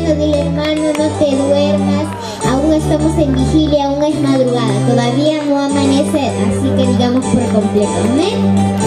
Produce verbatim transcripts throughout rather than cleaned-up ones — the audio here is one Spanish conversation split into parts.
dormido, dile hermano, no te duermas, aún estamos en vigilia, aún es madrugada, todavía no amanece, así que digamos por completo, amén.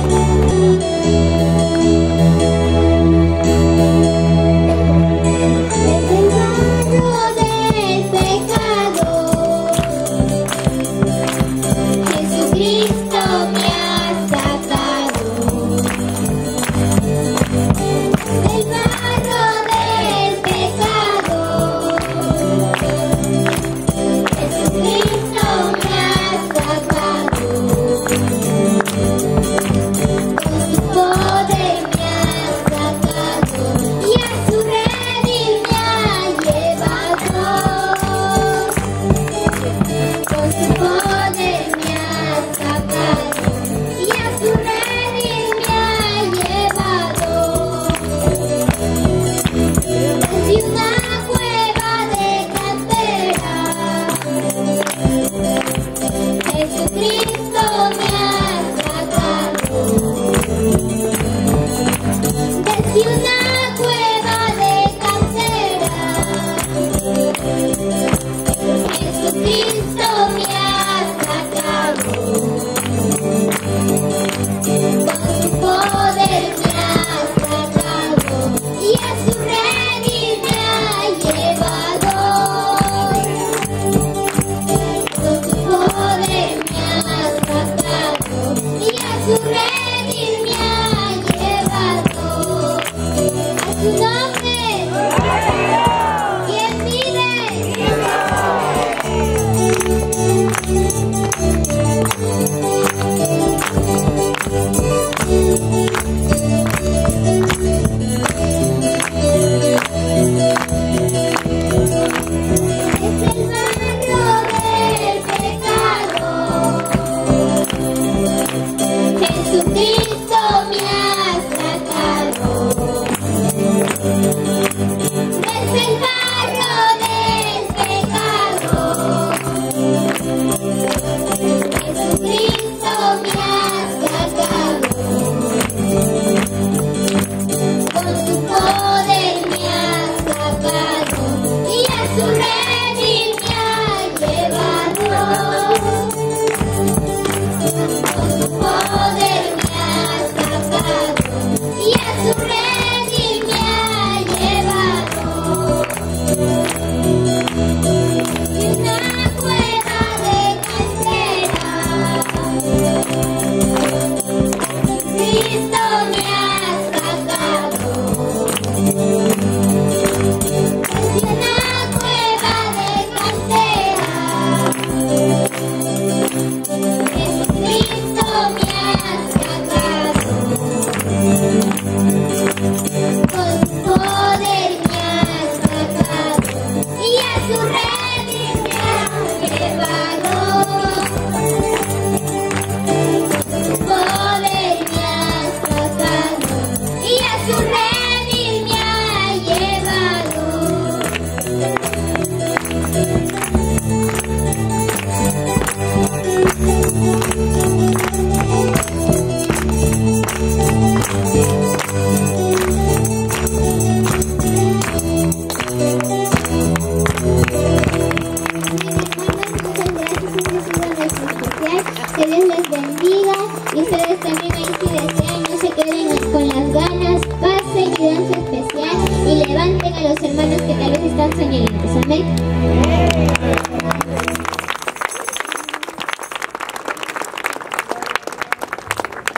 Que Dios les bendiga y ustedes también ahí si desean no se queden con las ganas, pasen y danza especial y levanten a los hermanos que tal vez están soñando. Amén.